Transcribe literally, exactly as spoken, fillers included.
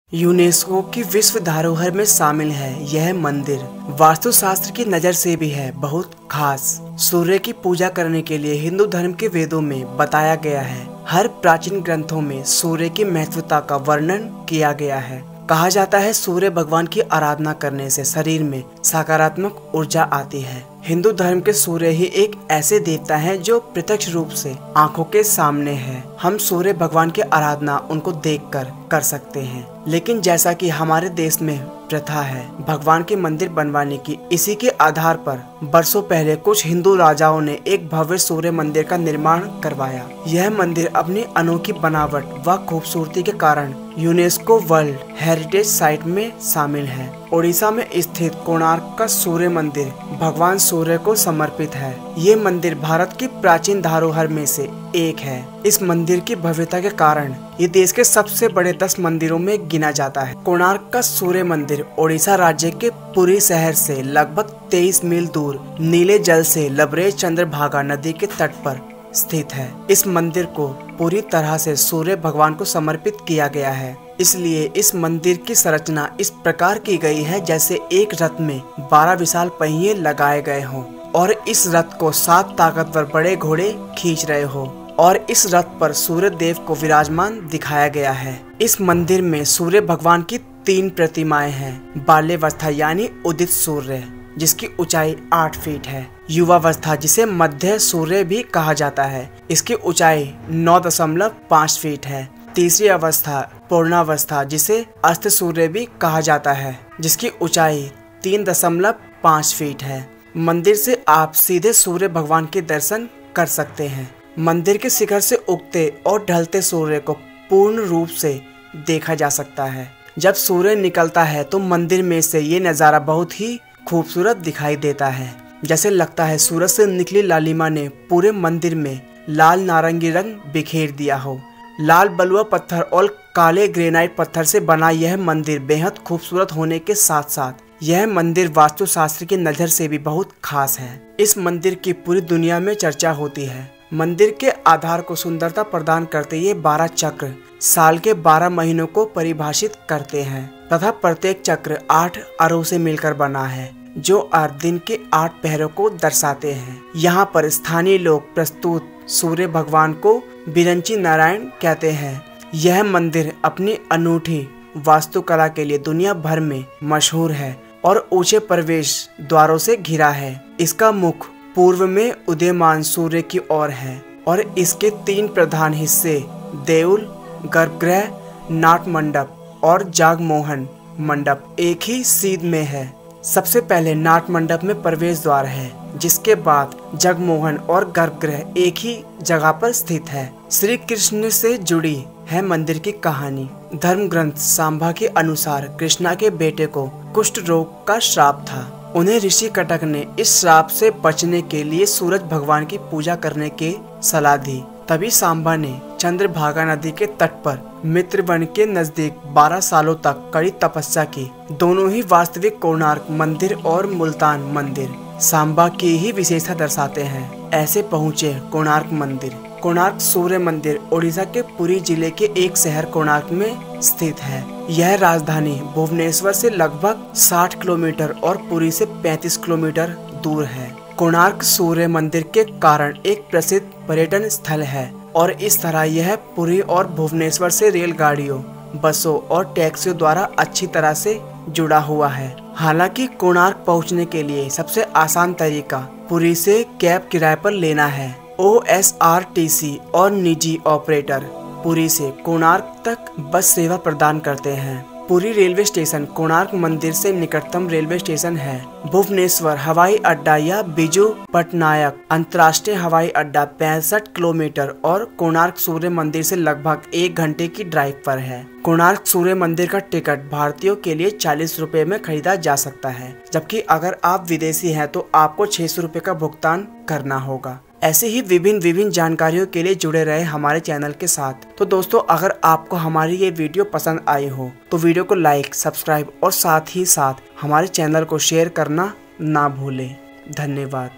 UNESCO की विश्व धरोहर में शामिल है। यह मंदिर वास्तुशास्त्र की नज़र से भी है बहुत खास। सूर्य की पूजा करने के लिए हिंदू धर्म के वेदों में बताया गया है। हर प्राचीन ग्रंथों में सूर्य की महत्वता का वर्णन किया गया है। कहा जाता है सूर्य भगवान की आराधना करने से शरीर में सकारात्मक ऊर्जा आती है। हिंदू धर्म के सूर्य ही एक ऐसे देवता हैं जो प्रत्यक्ष रूप से आंखों के सामने है। हम सूर्य भगवान की आराधना उनको देखकर कर सकते हैं, लेकिन जैसा कि हमारे देश में प्रथा है भगवान के मंदिर बनवाने की, इसी के आधार पर बरसों पहले कुछ हिंदू राजाओं ने एक भव्य सूर्य मंदिर का निर्माण करवाया। यह मंदिर अपनी अनोखी बनावट व खूबसूरती के कारण यूनेस्को वर्ल्ड हेरिटेज साइट में शामिल है। ओडिशा में स्थित कोणार्क का सूर्य मंदिर भगवान सूर्य को समर्पित है। ये मंदिर भारत की प्राचीन धरोहर में से एक है। इस मंदिर की भव्यता के कारण ये देश के सबसे बड़े दस मंदिरों में गिना जाता है। कोणार्क का सूर्य मंदिर ओडिशा राज्य के पुरी शहर से लगभग तेईस मील दूर नीले जल से लबरेज चंद्रभागा नदी के तट पर स्थित है। इस मंदिर को पूरी तरह से सूर्य भगवान को समर्पित किया गया है, इसलिए इस मंदिर की संरचना इस प्रकार की गई है जैसे एक रथ में बारह विशाल पहिए लगाए गए हों और इस रथ को सात ताकतवर बड़े घोड़े खींच रहे हो और इस रथ पर सूर्य देव को विराजमान दिखाया गया है। इस मंदिर में सूर्य भगवान की तीन प्रतिमाएं हैं। बाल्यावस्था यानी उदित सूर्य जिसकी ऊंचाई आठ फीट है, युवावस्था जिसे मध्य सूर्य भी कहा जाता है, इसकी ऊंचाई नौ दशमलव पाँच फीट है, तीसरी अवस्था पूर्णावस्था जिसे अस्त सूर्य भी कहा जाता है, जिसकी ऊंचाई तीन दशमलव पाँच फीट है। मंदिर से आप सीधे सूर्य भगवान के दर्शन कर सकते हैं। मंदिर के शिखर से उगते और ढलते सूर्य को पूर्ण रूप से देखा जा सकता है। जब सूर्य निकलता है तो मंदिर में से ये नज़ारा बहुत ही खूबसूरत दिखाई देता है, जैसे लगता है सूरज से निकली लालिमा ने पूरे मंदिर में लाल नारंगी रंग बिखेर दिया हो। लाल बलुआ पत्थर और काले ग्रेनाइट पत्थर से बना यह मंदिर बेहद खूबसूरत होने के साथ साथ यह मंदिर वास्तुशास्त्र की नज़र से भी बहुत खास है। इस मंदिर की पूरी दुनिया में चर्चा होती है। मंदिर के आधार को सुंदरता प्रदान करते ये बारह चक्र साल के बारह महीनों को परिभाषित करते हैं तथा प्रत्येक चक्र आठ अरों से मिलकर बना है जो आठ दिन के आठ पहरों को दर्शाते हैं। यहाँ पर स्थानीय लोग प्रस्तुत सूर्य भगवान को बिरंची नारायण कहते हैं। यह मंदिर अपनी अनूठी वास्तुकला के लिए दुनिया भर में मशहूर है और ऊंचे प्रवेश द्वारों से घिरा है। इसका मुख पूर्व में उदयमान सूर्य की ओर है और इसके तीन प्रधान हिस्से देउल, गर्भगृह, नाट मंडप और जागमोहन मंडप एक ही सीध में है। सबसे पहले नाट मंडप में प्रवेश द्वार है, जिसके बाद जगमोहन और गर्भगृह एक ही जगह पर स्थित है। श्री कृष्ण से जुड़ी है मंदिर की कहानी। धर्म ग्रंथ सांबा के अनुसार कृष्णा के बेटे को कुष्ठ रोग का श्राप था। उन्हें ऋषि कटक ने इस श्राप से बचने के लिए सूरज भगवान की पूजा करने की सलाह दी। तभी सांबा ने चंद्रभागा नदी के तट पर मित्रवन के नजदीक बारह सालों तक कड़ी तपस्या की। दोनों ही वास्तविक कोणार्क मंदिर और मुल्तान मंदिर सांबा की ही विशेषता दर्शाते हैं। ऐसे पहुँचे कोणार्क मंदिर। कोणार्क सूर्य मंदिर ओडिशा के पुरी जिले के एक शहर कोणार्क में स्थित है। यह राजधानी भुवनेश्वर से लगभग साठ किलोमीटर और पुरी से पैंतीस किलोमीटर दूर है। कोणार्क सूर्य मंदिर के कारण एक प्रसिद्ध पर्यटन स्थल है और इस तरह यह पुरी और भुवनेश्वर से रेलगाड़ियों, बसों और टैक्सियों द्वारा अच्छी तरह से जुड़ा हुआ है। हालांकि कोणार्क पहुंचने के लिए सबसे आसान तरीका पुरी से कैब किराए पर लेना है। O S R T C और निजी ऑपरेटर पुरी से कोणार्क तक बस सेवा प्रदान करते हैं। पुरी रेलवे स्टेशन कोणार्क मंदिर से निकटतम रेलवे स्टेशन है। भुवनेश्वर हवाई अड्डा या बिजू पटनायक अंतर्राष्ट्रीय हवाई अड्डा पैंसठ किलोमीटर और कोणार्क सूर्य मंदिर से लगभग एक घंटे की ड्राइव पर है। कोणार्क सूर्य मंदिर का टिकट भारतीयों के लिए चालीस रुपए में खरीदा जा सकता है, जबकि अगर आप विदेशी हैं तो आपको छह सौ रुपए का भुगतान करना होगा। ऐसे ही विभिन्न विभिन्न जानकारियों के लिए जुड़े रहे हमारे चैनल के साथ। तो दोस्तों, अगर आपको हमारी ये वीडियो पसंद आई हो तो वीडियो को लाइक, सब्सक्राइब और साथ ही साथ हमारे चैनल को शेयर करना ना भूलें। धन्यवाद।